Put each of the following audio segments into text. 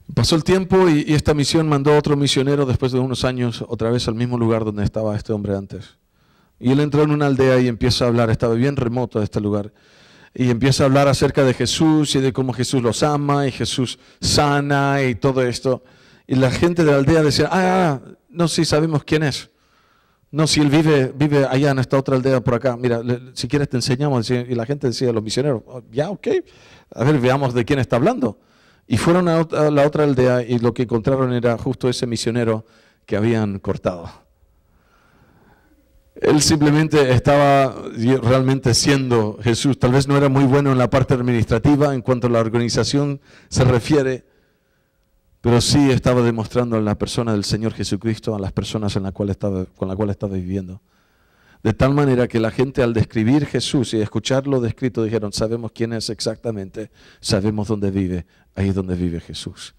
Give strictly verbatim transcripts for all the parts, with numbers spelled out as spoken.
Pasó el tiempo y, y esta misión mandó a otro misionero después de unos años otra vez al mismo lugar donde estaba este hombre antes. Y él entró en una aldea y empieza a hablar, estaba bien remoto de este lugar, y empieza a hablar acerca de Jesús y de cómo Jesús los ama y Jesús sana y todo esto. Y la gente de la aldea decía, ah, no, sí, sabemos quién es. No, si él vive, vive allá en esta otra aldea por acá, mira, le, si quieres te enseñamos. Y la gente decía, los misioneros, oh, ya, ok, a ver, veamos de quién está hablando. Y fueron a, a la otra aldea y lo que encontraron era justo ese misionero que habían cortado. Él simplemente estaba realmente siendo Jesús. Tal vez no era muy bueno en la parte administrativa en cuanto a la organización se refiere, pero sí estaba demostrando la persona del Señor Jesucristo a las personas en la cual estaba, con las cuales estaba viviendo. De tal manera que la gente al describir Jesús y escucharlo descrito dijeron, sabemos quién es exactamente, sabemos dónde vive, ahí es donde vive Jesús.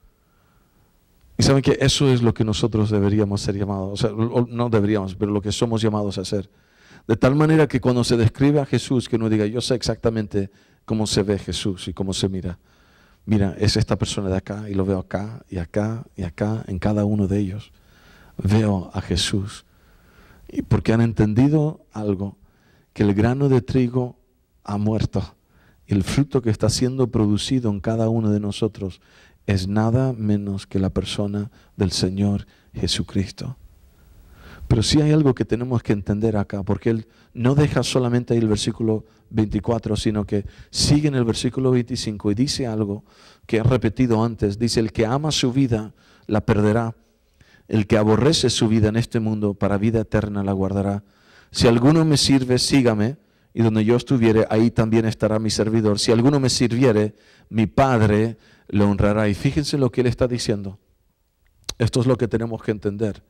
Y saben que eso es lo que nosotros deberíamos ser llamados, o sea, no deberíamos, pero lo que somos llamados a hacer. De tal manera que cuando se describe a Jesús, que uno diga, yo sé exactamente cómo se ve Jesús y cómo se mira. Mira, es esta persona de acá y lo veo acá y acá y acá, en cada uno de ellos. Veo a Jesús. Y porque han entendido algo, que el grano de trigo ha muerto y el fruto que está siendo producido en cada uno de nosotros es nada menos que la persona del Señor Jesucristo. Pero sí hay algo que tenemos que entender acá, porque Él no deja solamente ahí el versículo veinticuatro, sino que sigue en el versículo veinticinco y dice algo que he repetido antes. Dice, el que ama su vida la perderá. El que aborrece su vida en este mundo, para vida eterna la guardará. Si alguno me sirve, sígame, y donde yo estuviere, ahí también estará mi servidor. Si alguno me sirviere, mi Padre lo honrará. Y fíjense lo que Él está diciendo. Esto es lo que tenemos que entender.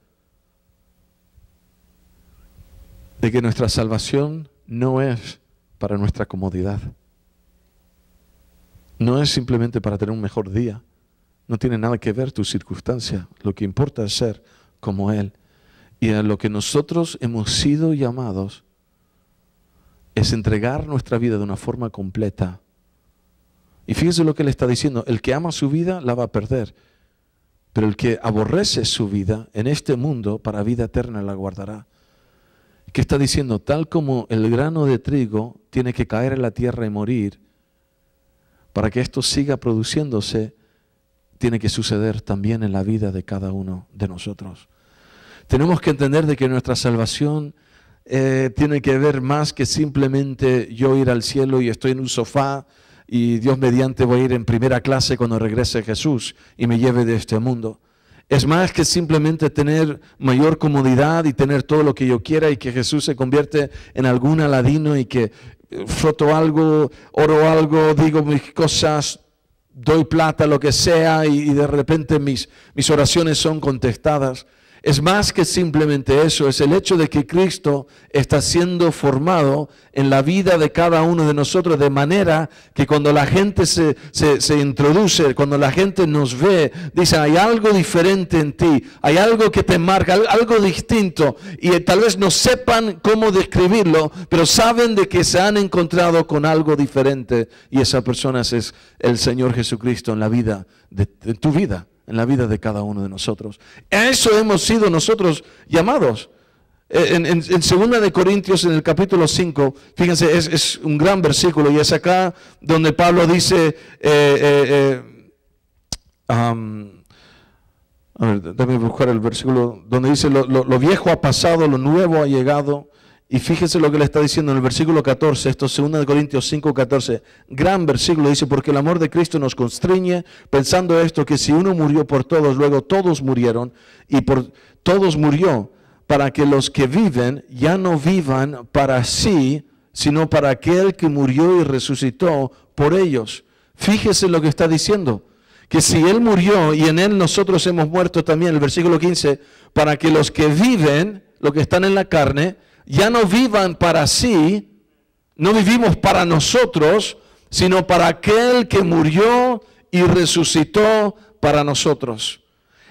De que nuestra salvación no es para nuestra comodidad. No es simplemente para tener un mejor día. No tiene nada que ver tu circunstancia. Lo que importa es ser como Él. Y a lo que nosotros hemos sido llamados es entregar nuestra vida de una forma completa. Y fíjese lo que Él está diciendo. El que ama su vida la va a perder. Pero el que aborrece su vida en este mundo, para vida eterna la guardará. ¿Qué está diciendo? Tal como el grano de trigo tiene que caer en la tierra y morir, para que esto siga produciéndose, tiene que suceder también en la vida de cada uno de nosotros. Tenemos que entender de que nuestra salvación eh, tiene que ver más que simplemente yo ir al cielo y estoy en un sofá y Dios mediante voy a ir en primera clase cuando regrese Jesús y me lleve de este mundo. Es más que simplemente tener mayor comodidad y tener todo lo que yo quiera y que Jesús se convierte en algún aladino y que froto algo, oro algo, digo mis cosas, doy plata, lo que sea, y, y de repente mis, mis oraciones son contestadas. Es más que simplemente eso, es el hecho de que Cristo está siendo formado en la vida de cada uno de nosotros, de manera que cuando la gente se, se, se introduce, cuando la gente nos ve, dice, hay algo diferente en ti, hay algo que te marca, algo distinto, y tal vez no sepan cómo describirlo, pero saben de que se han encontrado con algo diferente, y esa persona es el Señor Jesucristo en la vida, de, de tu vida. En la vida de cada uno de nosotros. A eso hemos sido nosotros llamados. En, en, en segunda de Corintios, en el capítulo cinco, fíjense, es, es un gran versículo, y es acá donde Pablo dice, eh, eh, eh, um, a ver, déjame buscar el versículo, donde dice, lo, lo, lo viejo ha pasado, lo nuevo ha llegado. Y fíjense lo que le está diciendo en el versículo catorce, esto es segunda de Corintios cinco, catorce, gran versículo, dice, porque el amor de Cristo nos constriñe, pensando esto, que si uno murió por todos, luego todos murieron, y por todos murió, para que los que viven ya no vivan para sí, sino para aquel que murió y resucitó por ellos. Fíjese lo que está diciendo, que si Él murió y en Él nosotros hemos muerto también, el versículo quince, para que los que viven, los que están en la carne, ya no vivan para sí, no vivimos para nosotros, sino para aquel que murió y resucitó para nosotros.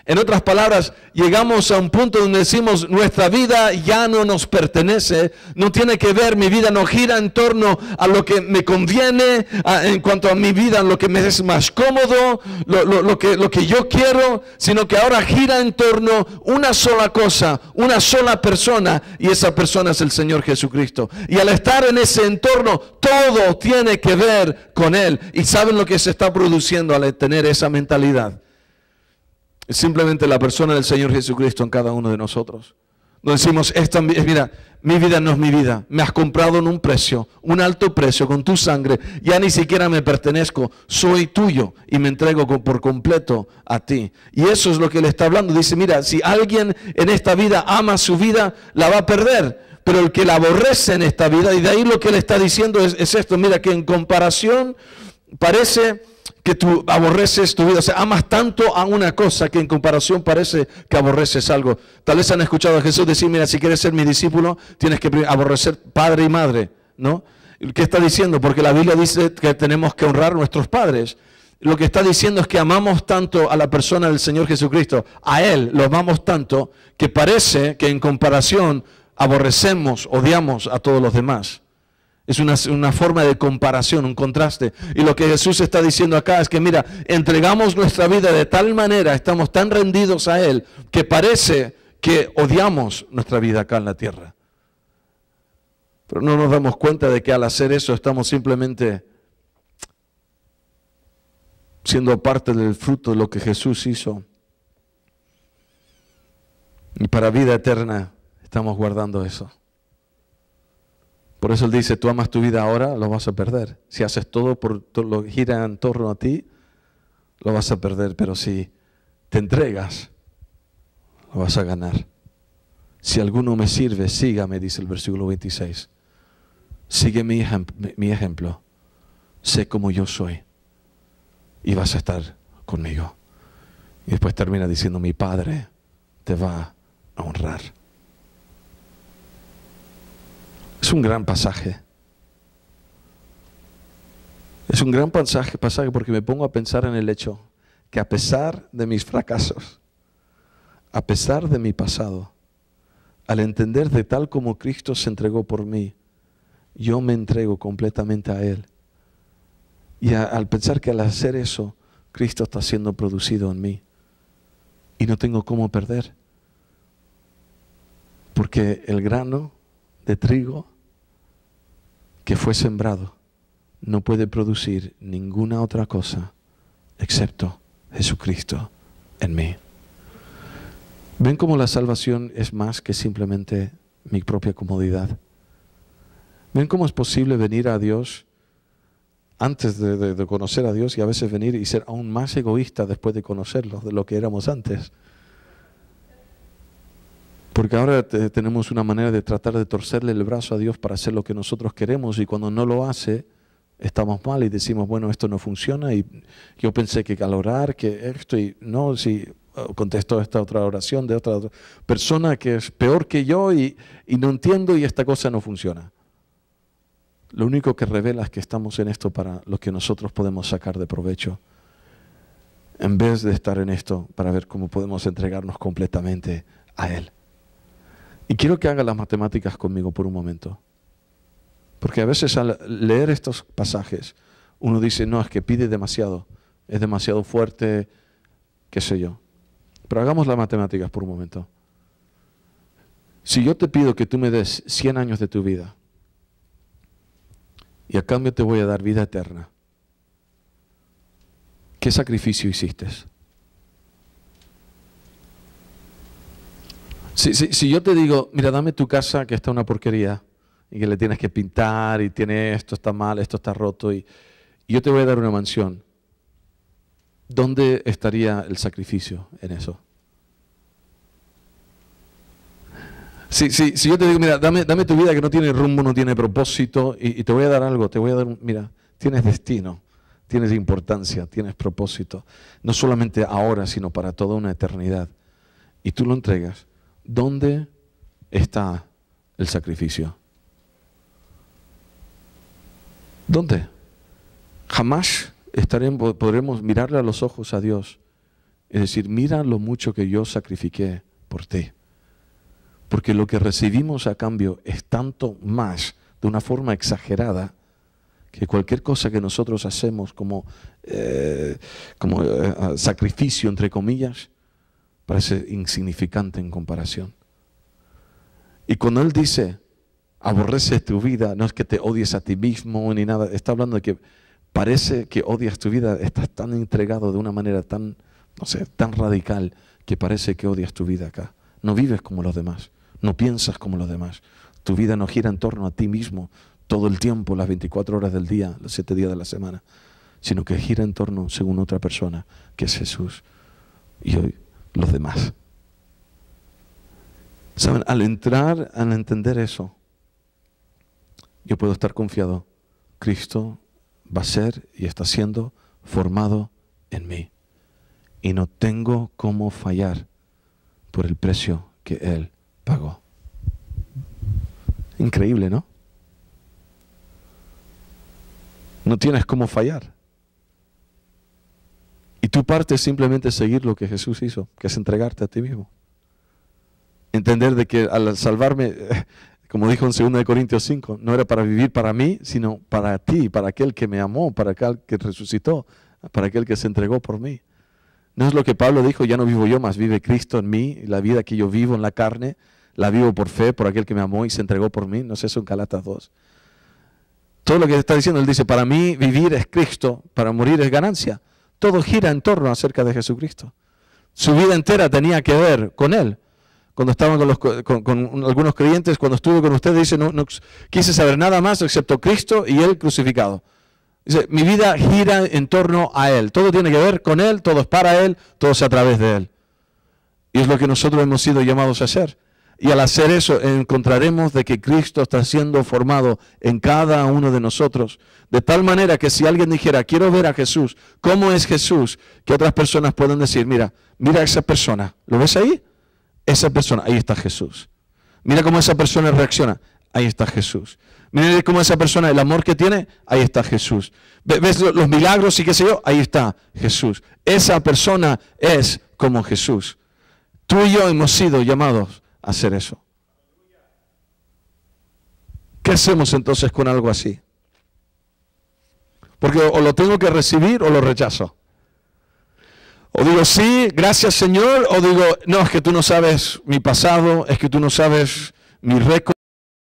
En otras palabras, llegamos a un punto donde decimos, nuestra vida ya no nos pertenece, no tiene que ver, mi vida no gira en torno a lo que me conviene, a, en cuanto a mi vida, lo que me es más cómodo, lo, lo, lo, que, lo que yo quiero, sino que ahora gira en torno a una sola cosa, una sola persona, y esa persona es el Señor Jesucristo. Y al estar en ese entorno, todo tiene que ver con Él. ¿Y saben lo que se está produciendo al tener esa mentalidad? Es simplemente la persona del Señor Jesucristo en cada uno de nosotros. Nos decimos, esta, mira, mi vida no es mi vida. Me has comprado en un precio, un alto precio, con tu sangre. Ya ni siquiera me pertenezco. Soy tuyo y me entrego por completo a ti. Y eso es lo que le está hablando. Dice, mira, si alguien en esta vida ama su vida, la va a perder. Pero el que la aborrece en esta vida, y de ahí lo que le está diciendo es, es esto. Mira, que en comparación parece que tú aborreces tu vida, o sea, amas tanto a una cosa que en comparación parece que aborreces algo. Tal vez han escuchado a Jesús decir, mira, si quieres ser mi discípulo, tienes que aborrecer padre y madre, ¿no? ¿Qué está diciendo? Porque la Biblia dice que tenemos que honrar a nuestros padres. Lo que está diciendo es que amamos tanto a la persona del Señor Jesucristo, a Él lo amamos tanto, que parece que en comparación aborrecemos, odiamos a todos los demás. Es una, una forma de comparación, un contraste. Y lo que Jesús está diciendo acá es que, mira, entregamos nuestra vida de tal manera, estamos tan rendidos a Él, que parece que odiamos nuestra vida acá en la tierra. Pero no nos damos cuenta de que al hacer eso estamos simplemente siendo parte del fruto de lo que Jesús hizo. Y para vida eterna estamos guardando eso. Por eso Él dice, tú amas tu vida ahora, lo vas a perder. Si haces todo por todo lo que gira en torno a ti, lo vas a perder. Pero si te entregas, lo vas a ganar. Si alguno me sirve, sígame, dice el versículo veintiséis. Sigue mi, ejem- mi ejemplo. Sé como yo soy. Y vas a estar conmigo. Y después termina diciendo, mi Padre te va a honrar. Es un gran pasaje. Es un gran pasaje, pasaje porque me pongo a pensar en el hecho que a pesar de mis fracasos, a pesar de mi pasado, al entender de tal como Cristo se entregó por mí, yo me entrego completamente a Él. Y a, al pensar que al hacer eso, Cristo está siendo producido en mí. Y no tengo cómo perder. Porque el grano de trigo que fue sembrado no puede producir ninguna otra cosa excepto Jesucristo en mí. ¿Ven cómo la salvación es más que simplemente mi propia comodidad? ¿Ven cómo es posible venir a Dios antes de, de, de conocer a Dios y a veces venir y ser aún más egoísta después de conocerlo de lo que éramos antes? Porque ahora te, tenemos una manera de tratar de torcerle el brazo a Dios para hacer lo que nosotros queremos, y cuando no lo hace, estamos mal y decimos, bueno, esto no funciona, y yo pensé que al orar, que esto, y no, si contestó esta otra oración de otra, otra persona que es peor que yo y, y no entiendo y esta cosa no funciona. Lo único que revela es que estamos en esto para lo que nosotros podemos sacar de provecho, en vez de estar en esto para ver cómo podemos entregarnos completamente a Él. Y quiero que haga las matemáticas conmigo por un momento. Porque a veces al leer estos pasajes, uno dice, no, es que pide demasiado, es demasiado fuerte, qué sé yo. Pero hagamos las matemáticas por un momento. Si yo te pido que tú me des cien años de tu vida, y a cambio te voy a dar vida eterna, ¿qué sacrificio hiciste? Si, si, si yo te digo, mira, dame tu casa que está una porquería y que le tienes que pintar y tiene esto está mal, esto está roto, y, y yo te voy a dar una mansión, ¿dónde estaría el sacrificio en eso? Si, si, si yo te digo, mira, dame, dame tu vida que no tiene rumbo, no tiene propósito, y, y te voy a dar algo, te voy a dar, un, mira, tienes destino, tienes importancia, tienes propósito, no solamente ahora, sino para toda una eternidad, y tú lo entregas, ¿dónde está el sacrificio? ¿Dónde? Jamás estaremos, podremos mirarle a los ojos a Dios Es decir, mira lo mucho que yo sacrifiqué por ti. Porque lo que recibimos a cambio es tanto más, de una forma exagerada, que cualquier cosa que nosotros hacemos como, eh, como eh, sacrificio, entre comillas, parece insignificante en comparación. Y cuando Él dice, aborreces tu vida, no es que te odies a ti mismo ni nada, está hablando de que parece que odias tu vida, estás tan entregado de una manera tan, no sé, tan radical, que parece que odias tu vida acá. No vives como los demás, no piensas como los demás. Tu vida no gira en torno a ti mismo todo el tiempo, las veinticuatro horas del día, los siete días de la semana, sino que gira en torno según otra persona, que es Jesús, y hoy los demás. ¿Saben? Al entrar, al entender eso, yo puedo estar confiado. Cristo va a ser y está siendo formado en mí. Y no tengo cómo fallar por el precio que Él pagó. Increíble, ¿no? No tienes cómo fallar. Y tu parte es simplemente seguir lo que Jesús hizo, que es entregarte a ti mismo. Entender de que al salvarme, como dijo en segunda de Corintios cinco, no era para vivir para mí, sino para ti, para aquel que me amó, para aquel que resucitó, para aquel que se entregó por mí. No es lo que Pablo dijo, ya no vivo yo, más vive Cristo en mí, la vida que yo vivo en la carne, la vivo por fe, por aquel que me amó y se entregó por mí. No es eso en Galatas dos. Todo lo que está diciendo, él dice, para mí vivir es Cristo, para morir es ganancia. Todo gira en torno acerca de Jesucristo. Su vida entera tenía que ver con Él. Cuando estaban con, los, con, con algunos creyentes, cuando estuve con ustedes, dice, no, no quise saber nada más excepto Cristo y Él crucificado. Dice, mi vida gira en torno a Él. Todo tiene que ver con Él, todo es para Él, todo es a través de Él. Y es lo que nosotros hemos sido llamados a hacer. Y al hacer eso encontraremos de que Cristo está siendo formado en cada uno de nosotros. De tal manera que si alguien dijera, quiero ver a Jesús, ¿cómo es Jesús? Que otras personas pueden decir, mira, mira a esa persona. ¿Lo ves ahí? Esa persona, ahí está Jesús. Mira cómo esa persona reacciona. Ahí está Jesús. Mira cómo esa persona, el amor que tiene, ahí está Jesús. ¿Ves los milagros y qué sé yo? Ahí está Jesús. Esa persona es como Jesús. Tú y yo hemos sido llamados a hacer eso. ¿Qué hacemos entonces con algo así? Porque o lo tengo que recibir o lo rechazo. O digo, sí, gracias Señor, o digo, no, es que tú no sabes mi pasado, es que tú no sabes mi récord.